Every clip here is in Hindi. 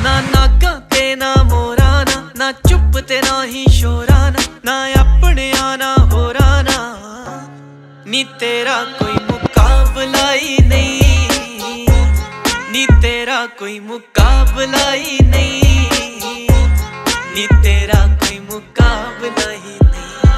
ना नागा ते ना मोराना, ना चुप ते ना ही शोराना, ना अपने आना होराना। नी तेरा कोई मुकाबला ही नहीं, नी तेरा कोई मुकाबला ही नहीं, नी तेरा कोई मुकाबला ही नहीं।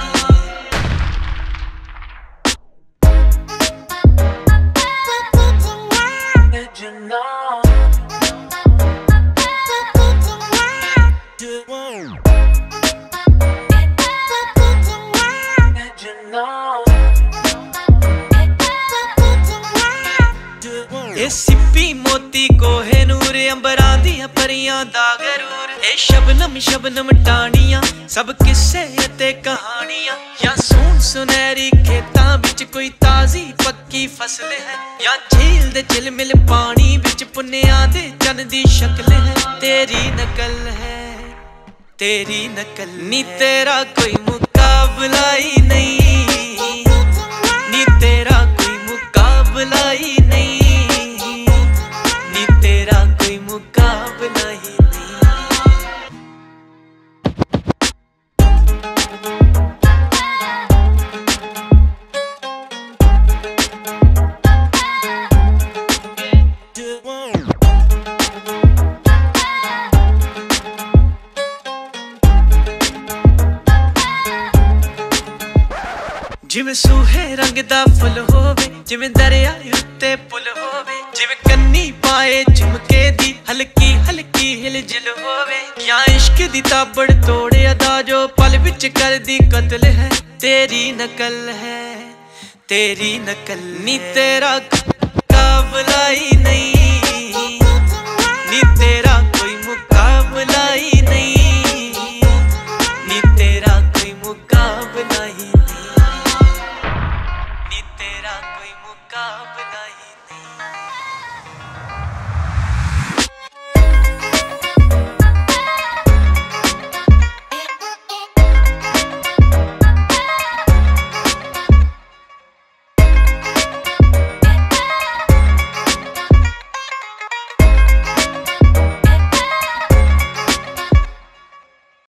ए सिप्पी मोती कोहेनूर अंबरां दियां परियां दा गरूर। ए शबनम शबनम टाणियां सब किस्से ते कहानियां, या सोन सुनहरी खेतां विच कोई ताजी पक्की फसल है, या झील दे झिलमिल पानी विच पुन्नियां दे चन दी शक्ल है। तेरी नकल है, तेरी नकल, नी तेरा कोई मुकाबला ही नहीं, नी तेरा कोई मुकाबला ही नहीं, नी तेरा कोई मुकाबला ही नहीं। जिवें सूहे रंग दा फुल होवे, जिवें दरिया उत्ते पुल होवे, जिवें कन्नी पाए झुमके दी हल्की हल्की हिलजुल होवे, या इश्क दी ताबड़ तोड़े अदा जो पल विच कर दी कत्ल है। तेरी नकल है, तेरी नकल, नी तेरा मुकाबला ही नहीं,